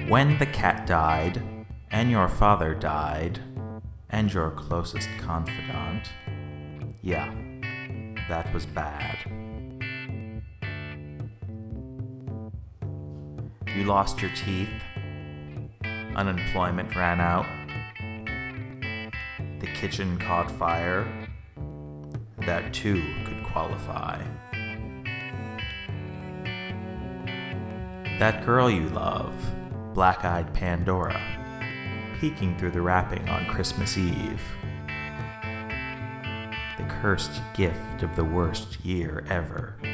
When the cat died, and your father died, and your closest confidant, yeah, that was bad. You lost your teeth, unemployment ran out, the kitchen caught fire, that too could qualify. That girl you love, black-eyed Pandora, peeking through the wrapping on Christmas Eve. The cursed gift of the worst year ever.